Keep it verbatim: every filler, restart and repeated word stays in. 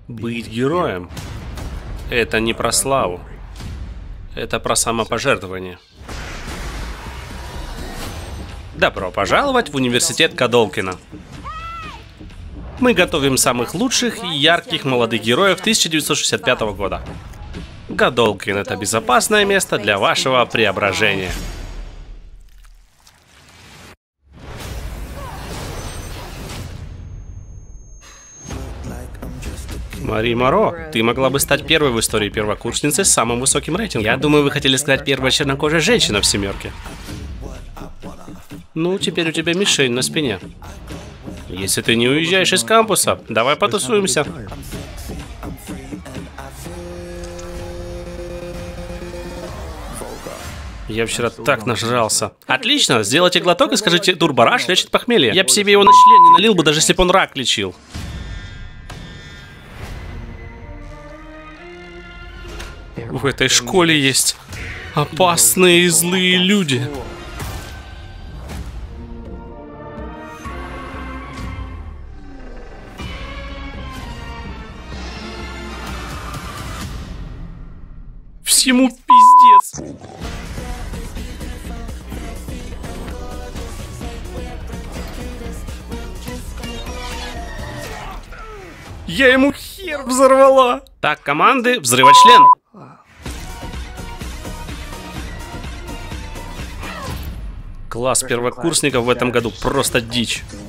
Быть героем — это не про славу. Это про самопожертвование. Добро пожаловать в университет Кодолкина. Мы готовим самых лучших и ярких молодых героев тысяча девятьсот шестьдесят пятого года. Кодолкин — это безопасное место для вашего преображения. Мари Моро, ты могла бы стать первой в истории первокурсницей с самым высоким рейтингом. Я думаю, вы хотели сказать первая чернокожая женщина в семерке. Ну, теперь у тебя мишень на спине. Если ты не уезжаешь из кампуса, давай потусуемся. Я вчера так нажрался. Отлично, сделайте глоток и скажите, турбараш лечит похмелье. Я бы себе его на член не налил бы, даже если бы он рак лечил. В этой школе есть опасные и злые люди. Всему пиздец. Я ему хер взорвала. Так, команды, взрывать член. Класс первокурсников в этом году просто дичь.